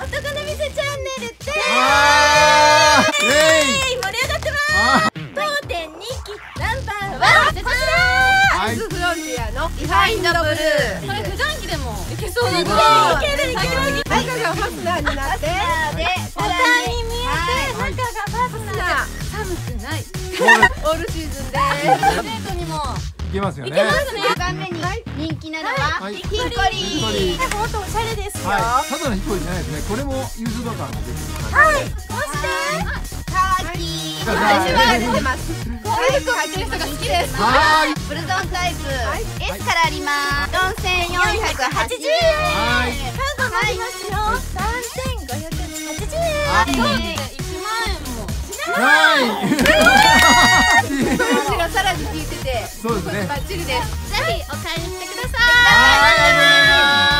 男の店チャンネルって盛り上がってます。当店人気ナンバーワンこちらアイスフロンティアのリファインドブルー。 これ普段着でもいけそうなぐらい。 いけるいける。中がファスナーになってボタンに見えて中がファスナー。寒くないオールシーズンです。デートにもいけますよね。 いけますね。2番目に人気なのはヒッコリー。本当おしゃれですよ。 ただのヒッコリーじゃないですね。これもユズバ感が出てる。 はい。そしてカーキー。私は出てます。こういう服履いてる人が好きです。ブルゾンタイプ S からあります。4480円。カードもありますよ。3580円。 1万円も。 はい。 がさらに効いてて、 そうですね。 バッチリです。ぜひお買いに来てください。 はい。